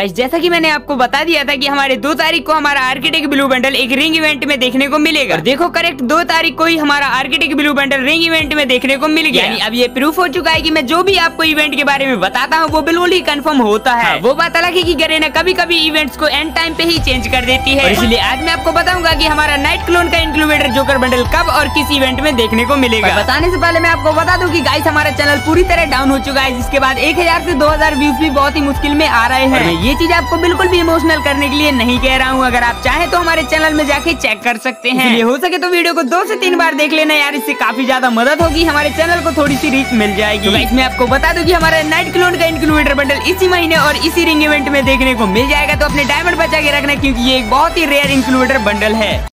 जैसा कि मैंने आपको बता दिया था कि हमारे 2 तारीख को हमारा आर्किटेक्ट ब्लू बंडल एक रिंग इवेंट में देखने को मिलेगा। और देखो करेक्ट 2 तारीख को ही हमारा architect blue bundle ring event में देखने को मिल गया। यानी अब ये प्रूफ हो चुका है कि मैं जो भी आपको इवेंट के बारे में बताता हूँ वो बिल्कुल ही कंफर्म होता है। वो बात अलग है कि गरीना कभी कभी इवेंट्स को एंड टाइम पे ही चेंज कर देती है। इसलिए आज मैं आपको बताऊंगा कि हमारा नाइट क्लोन का इंक्यूबेटर जोकर बंडल कब और किस इवेंट में देखने को मिलेगा। बताने से पहले मैं आपको बता दूं कि गाइस हमारा चैनल पूरी तरह डाउन हो चुका है, जिसके बाद 1000 से 2000 व्यूज भी बहुत ही मुश्किल में आ रहे हैं। ये चीज आपको बिल्कुल भी इमोशनल करने के लिए नहीं कह रहा हूँ। अगर आप चाहें तो हमारे चैनल में जाके चेक कर सकते हैं। इसलिए हो सके तो वीडियो को 2 से 3 बार देख लेना यार, इससे काफी ज्यादा मदद होगी, हमारे चैनल को थोड़ी सी रीच मिल जाएगी। तो गाइस मैं आपको बता दूं कि हमारा नाइट क्लोन का इंक्यूबेटर बंडल इसी महीने और इसी रिंग इवेंट में देखने को मिल जाएगा। तो अपने डायमंड बचा के रखना, क्योंकि ये एक बहुत ही रेयर इंक्यूबेटर बंडल है।